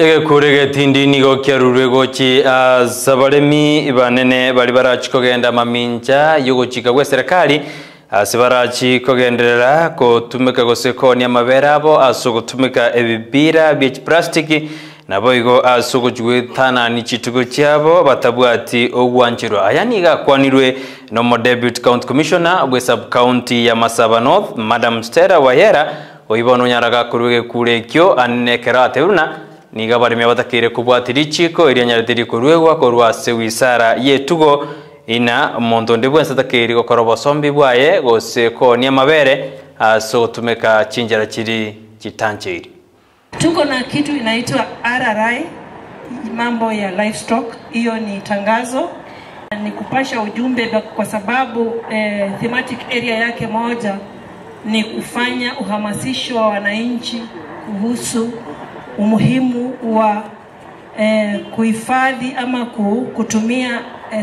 kurege tindi nigo kyarurwe gochi sabaremi banene bari barachi kogenda maminja yogochika gwe serikali asibarachi kogenderera ko tumika gosekonia mabera abo asogotumika ebibira bya plastiki nabo igo asogojwithana ni chitugo cyabo batabwati ogwanchiro ayaniga kwanirwe no mo deputy county commissioner gwe sub county ya Masaba North Madam Stella Wayera oibono nyaraga kurwege kurekyo anekera ateruna niga barime batakire kubwatiri chiko iri nyaritiri kurwegwa korwa sewisara yetugo ina mondo ndebwensa takiri gokorobo sombi bwaye gose ko ni amabere so tumeka chinjara chiri chitanchiri. Tuko na kitu inaitwa RRI, mambo ya livestock. Hiyo ni tangazo, ni kupasha ujumbe kwa sababu thematic area yake moja ni kufanya uhamasisho wa wananchi kuhusu umuhimu wa kuhifadhi ama kutumia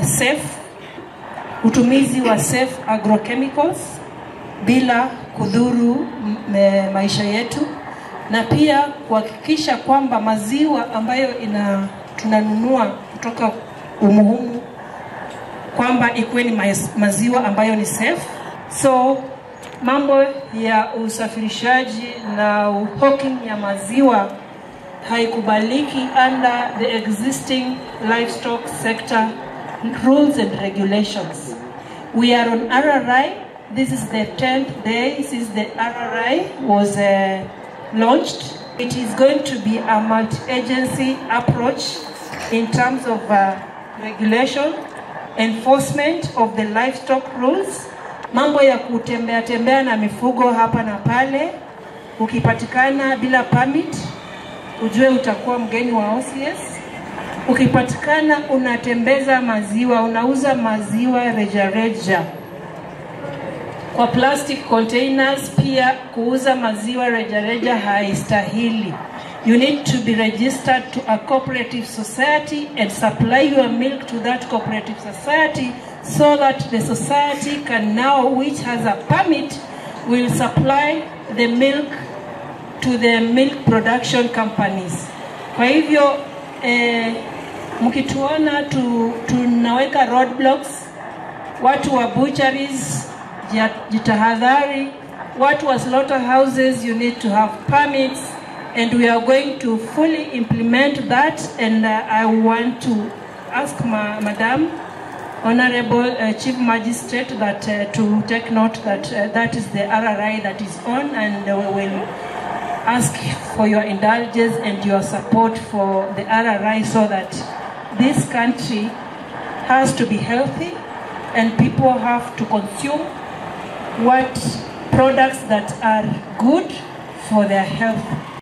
utumizi wa safe agrochemicals bila kudhuru maisha yetu, na pia kuhakikisha kwamba maziwa ambayo tunanunua kutoka umuhimu kwamba ikuwe ni maziwa ambayo ni safe. So mambo ya usafirishaji na hawking ya maziwa haikubaliki under the existing livestock sector rules and regulations. We are on RRI. This is the 10th day since the RRI was launched. It is going to be a multi-agency approach in terms of regulation, enforcement of the livestock rules. Mambo ya kutembea na mifugo hapa na pale, ukipatikana bila permit, ujue utakuwa mgeni wa OCS. Ukipatikana unatembeza maziwa, unauza maziwa rejareja kwa plastic containers, pia kuuza maziwa rejareja haistahili. You need to be registered to a cooperative society and supply your milk to that cooperative society so that the society can now, which has a permit, will supply the milk to the milk production companies. Kwa hivyo mkituona tunaweka roadblocks, watu wa butcheries jitahadhari, watu wa slaughterhouses, you need to have permits, and we are going to fully implement that. And I want to ask Madam Honorable Chief Magistrate that to take note that that is the RRI that is on, and we will ask for your indulgence and your support for the RRI so that this country has to be healthy and people have to consume what products that are good for their health.